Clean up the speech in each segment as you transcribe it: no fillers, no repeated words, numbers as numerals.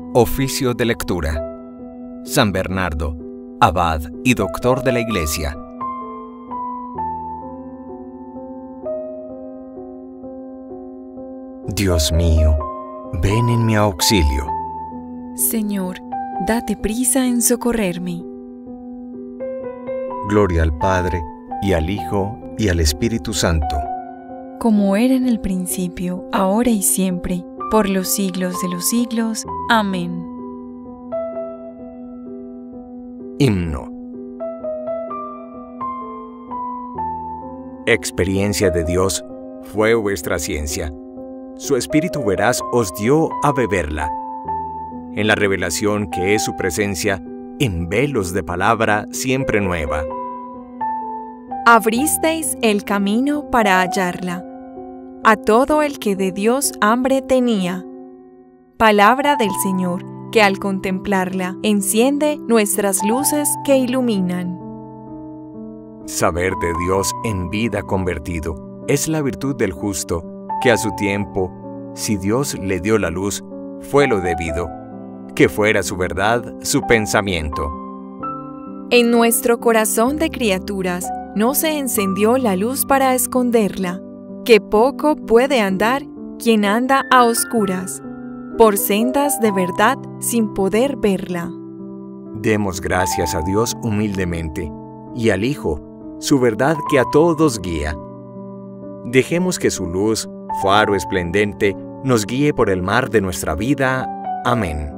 Oficio de lectura. San Bernardo, abad y doctor de la Iglesia. Dios mío, ven en mi auxilio. Señor, date prisa en socorrerme. Gloria al Padre, y al Hijo, y al Espíritu Santo. Como era en el principio, ahora y siempre, por los siglos de los siglos. Amén. Himno. Experiencia de Dios fue vuestra ciencia. Su Espíritu veraz os dio a beberla. En la revelación que es su presencia, en velos de palabra siempre nueva. Abristeis el camino para hallarla, a todo el que de Dios hambre tenía. Palabra del Señor, que al contemplarla enciende nuestras luces que iluminan. Saber de Dios en vida convertido es la virtud del justo, que a su tiempo, si Dios le dio la luz, fue lo debido, que fuera su verdad, su pensamiento. En nuestro corazón de criaturas no se encendió la luz para esconderla, que poco puede andar quien anda a oscuras, por sendas de verdad sin poder verla. Demos gracias a Dios humildemente, y al Hijo, su verdad que a todos guía. Dejemos que su luz, faro esplendente, nos guíe por el mar de nuestra vida. Amén.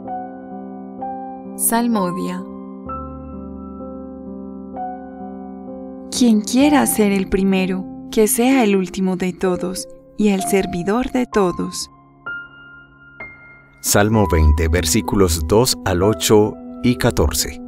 Salmodia. Quien quiera ser el primero, que sea el último de todos y el servidor de todos. Salmo 20, versículos 2 al 8 y 14.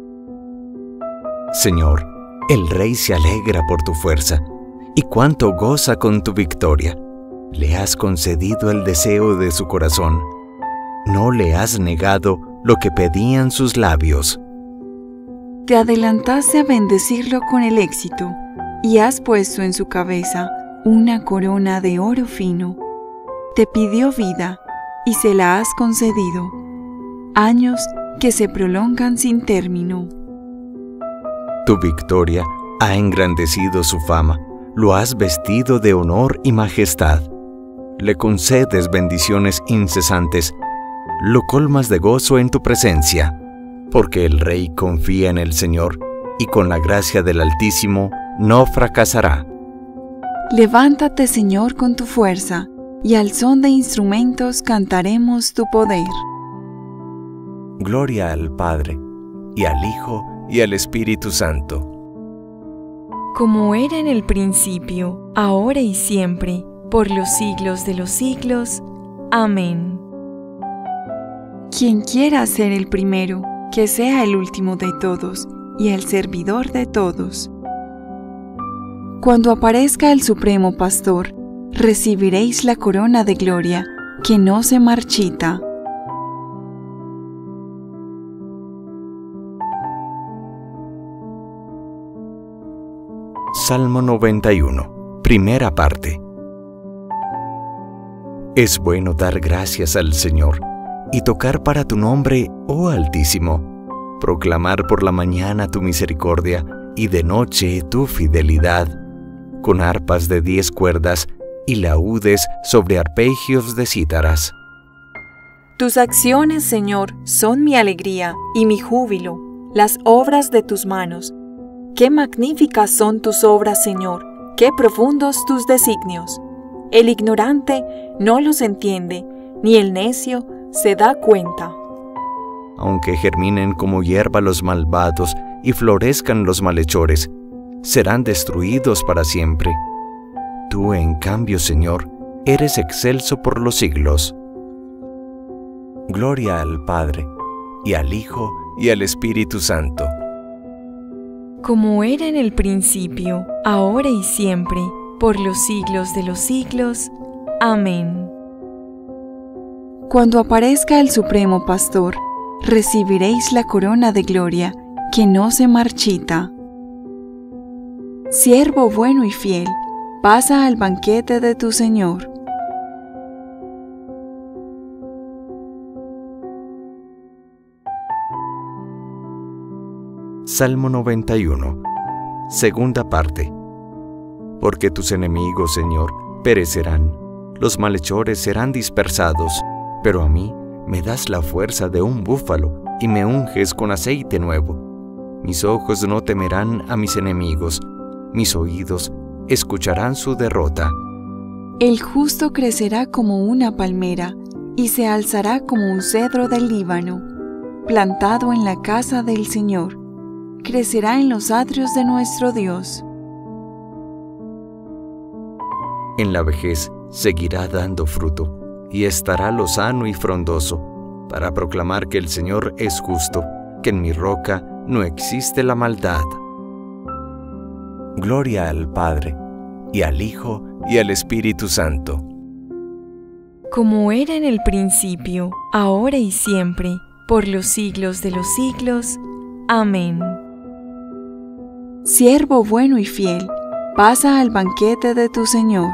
Señor, el Rey se alegra por tu fuerza, y cuánto goza con tu victoria. Le has concedido el deseo de su corazón. No le has negado lo que pedían sus labios. Te adelantaste a bendecirlo con el éxito, y has puesto en su cabeza una corona de oro fino. Te pidió vida, y se la has concedido, años que se prolongan sin término. Tu victoria ha engrandecido su fama, lo has vestido de honor y majestad. Le concedes bendiciones incesantes, lo colmas de gozo en tu presencia, porque el Rey confía en el Señor, y con la gracia del Altísimo no fracasará. Levántate, Señor, con tu fuerza, y al son de instrumentos cantaremos tu poder. Gloria al Padre, y al Hijo, y al Espíritu Santo. Como era en el principio, ahora y siempre, por los siglos de los siglos. Amén. Quien quiera ser el primero, que sea el último de todos y el servidor de todos. Cuando aparezca el Supremo Pastor, recibiréis la corona de gloria que no se marchita. Salmo 91, primera parte. Es bueno dar gracias al Señor y tocar para tu nombre, oh Altísimo, proclamar por la mañana tu misericordia y de noche tu fidelidad, con arpas de 10 cuerdas y laúdes sobre arpegios de cítaras. Tus acciones, Señor, son mi alegría y mi júbilo, las obras de tus manos. Qué magníficas son tus obras, Señor, qué profundos tus designios. El ignorante no los entiende, ni el necio se da cuenta. Aunque germinen como hierba los malvados y florezcan los malhechores, serán destruidos para siempre. Tú, en cambio, Señor, eres excelso por los siglos. Gloria al Padre, y al Hijo, y al Espíritu Santo. Como era en el principio, ahora y siempre, por los siglos de los siglos. Amén. Cuando aparezca el Supremo Pastor, recibiréis la corona de gloria que no se marchita. Siervo bueno y fiel, pasa al banquete de tu Señor. Salmo 91, segunda parte. Porque tus enemigos, Señor, perecerán, los malhechores serán dispersados, pero a mí me das la fuerza de un búfalo y me unges con aceite nuevo. Mis ojos no temerán a mis enemigos, mis oídos escucharán su derrota. El justo crecerá como una palmera y se alzará como un cedro del Líbano, plantado en la casa del Señor. Crecerá en los atrios de nuestro Dios. En la vejez seguirá dando fruto, y estará lozano y frondoso, para proclamar que el Señor es justo, que en mi roca no existe la maldad. Gloria al Padre, y al Hijo, y al Espíritu Santo. Como era en el principio, ahora y siempre, por los siglos de los siglos. Amén. Siervo bueno y fiel, pasa al banquete de tu Señor.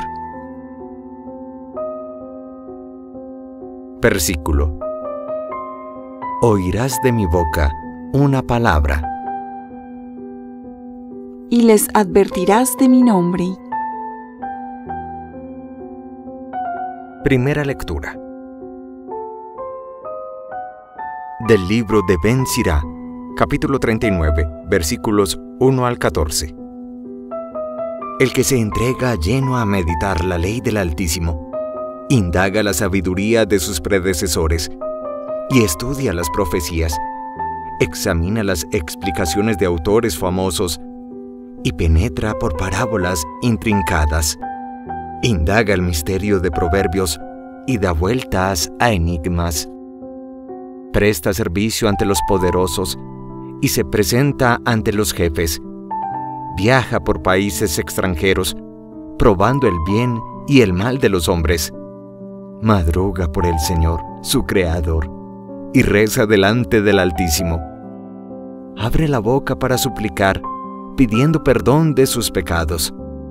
Versículo. Oirás de mi boca una palabra, y les advertirás de mi nombre. Primera lectura. Del libro de Ben Sirá, capítulo 39, versículos 1 al 14. El que se entrega lleno a meditar la ley del Altísimo, indaga la sabiduría de sus predecesores y estudia las profecías, examina las explicaciones de autores famosos y penetra por parábolas intrincadas. Indaga el misterio de proverbios y da vueltas a enigmas. Presta servicio ante los poderosos y se presenta ante los jefes. Viaja por países extranjeros, probando el bien y el mal de los hombres. Madruga por el Señor, su Creador, y reza delante del Altísimo. Abre la boca para suplicar, pidiendo perdón de sus pecados.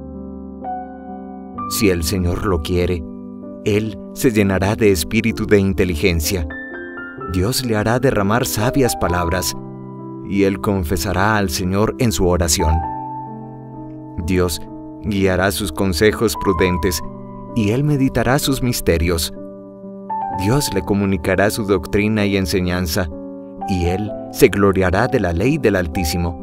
Si el Señor lo quiere, Él se llenará de espíritu de inteligencia. Dios le hará derramar sabias palabras, y Él confesará al Señor en su oración. Dios guiará sus consejos prudentes, y Él meditará sus misterios. Dios le comunicará su doctrina y enseñanza, y Él se gloriará de la ley del Altísimo.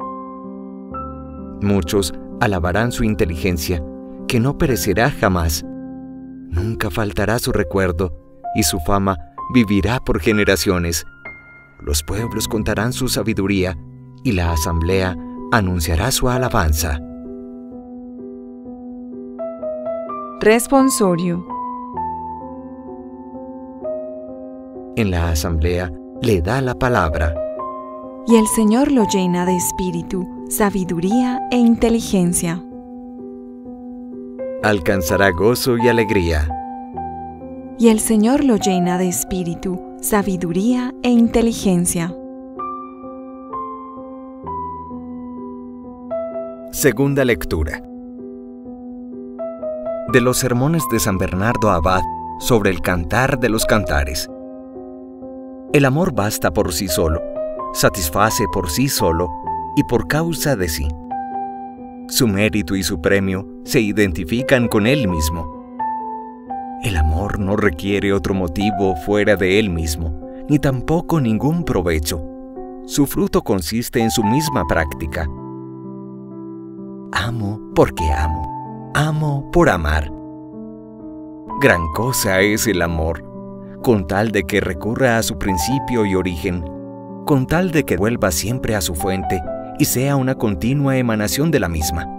Muchos alabarán su inteligencia, que no perecerá jamás. Nunca faltará su recuerdo, y su fama vivirá por generaciones. Los pueblos contarán su sabiduría, y la asamblea anunciará su alabanza. Responsorio. En la asamblea le da la palabra, Y el Señor lo llena de espíritu, sabiduría e inteligencia. alcanzará gozo y alegría. Y el Señor lo llena de espíritu, sabiduría e inteligencia. Segunda lectura. De los sermones de San Bernardo Abad sobre el Cantar de los Cantares. El amor basta por sí solo, satisface por sí solo y por causa de sí. Su mérito y su premio se identifican con él mismo. El amor no requiere otro motivo fuera de él mismo, ni tampoco ningún provecho. Su fruto consiste en su misma práctica. Amo porque amo por amar. Gran cosa es el amor, con tal de que recurra a su principio y origen, con tal de que vuelva siempre a su fuente y sea una continua emanación de la misma.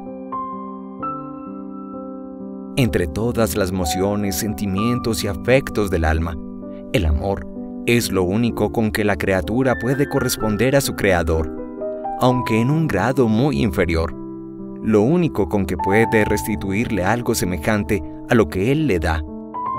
Entre todas las emociones, sentimientos y afectos del alma, el amor es lo único con que la criatura puede corresponder a su Creador, aunque en un grado muy inferior, lo único con que puede restituirle algo semejante a lo que Él le da.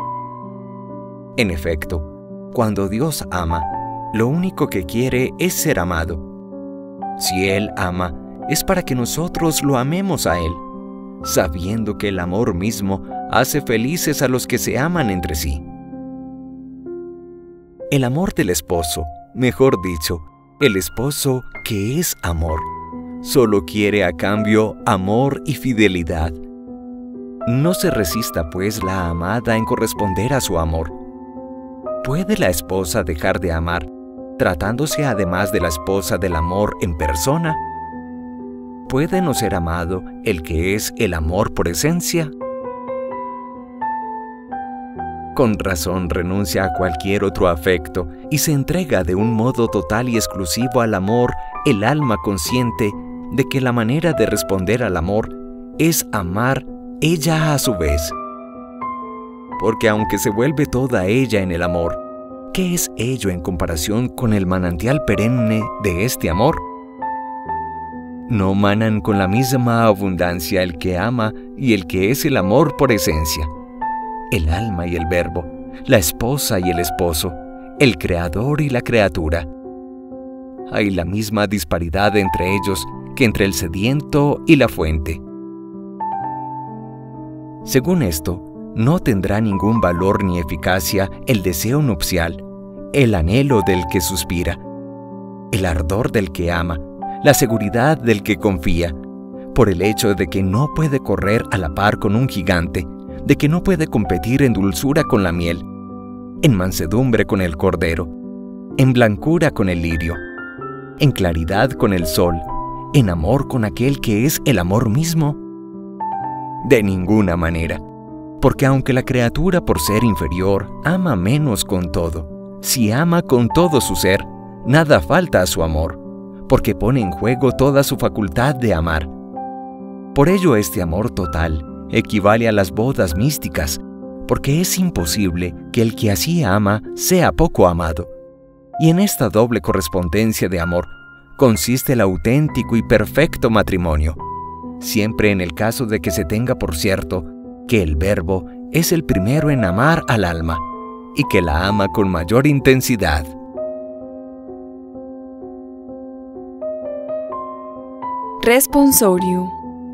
En efecto, cuando Dios ama, lo único que quiere es ser amado. Si Él ama, es para que nosotros lo amemos a Él, sabiendo que el amor mismo hace felices a los que se aman entre sí. El amor del esposo, mejor dicho, El esposo, que es amor, solo quiere a cambio amor y fidelidad. No se resista, pues, la amada en corresponder a su amor. ¿Puede la esposa dejar de amar, tratándose además de la esposa del amor en persona? ¿Puede no ser amado el que es el amor por esencia? Con razón renuncia a cualquier otro afecto y se entrega de un modo total y exclusivo al amor, el alma consciente de que la manera de responder al amor es amar ella a su vez. Porque aunque se vuelve toda ella en el amor, ¿qué es ello en comparación con el manantial perenne de este amor? ¿No manan con la misma abundancia el que ama y el que es el amor por esencia? El alma y el verbo, la esposa y el esposo, el creador y la criatura. Hay la misma disparidad entre ellos que entre el sediento y la fuente. Según esto, no tendrá ningún valor ni eficacia el deseo nupcial, el anhelo del que suspira, el ardor del que ama, la seguridad del que confía, por el hecho de que no puede correr a la par con un gigante, de que no puede competir en dulzura con la miel, en mansedumbre con el cordero, en blancura con el lirio, en claridad con el sol, en amor con aquel que es el amor mismo. De ninguna manera, porque aunque la criatura por ser inferior ama menos con todo, si ama con todo su ser, nada falta a su amor, porque pone en juego toda su facultad de amar. Por ello este amor total equivale a las bodas místicas, porque es imposible que el que así ama sea poco amado. Y en esta doble correspondencia de amor consiste el auténtico y perfecto matrimonio, siempre en el caso de que se tenga por cierto que el Verbo es el primero en amar al alma y que la ama con mayor intensidad. Responsorio.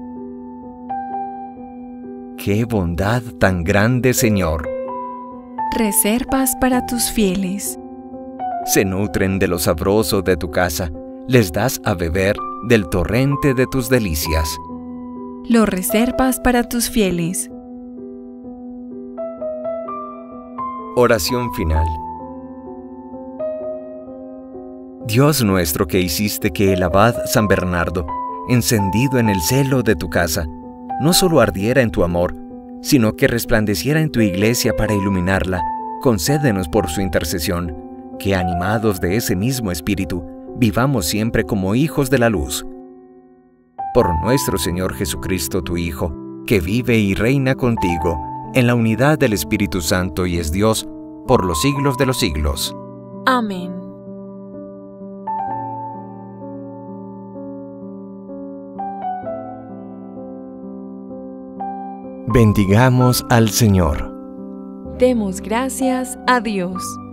¡Qué bondad tan grande, Señor! Reservas para tus fieles. Se nutren de lo sabroso de tu casa, les das a beber del torrente de tus delicias. Lo reservas para tus fieles. Oración final. Dios nuestro, que hiciste que el abad San Bernardo, encendido en el celo de tu casa, no solo ardiera en tu amor, sino que resplandeciera en tu iglesia para iluminarla, concédenos por su intercesión, que animados de ese mismo espíritu, vivamos siempre como hijos de la luz. Por nuestro Señor Jesucristo, tu Hijo, que vive y reina contigo, en la unidad del Espíritu Santo y es Dios, por los siglos de los siglos. Amén. Bendigamos al Señor. Demos gracias a Dios.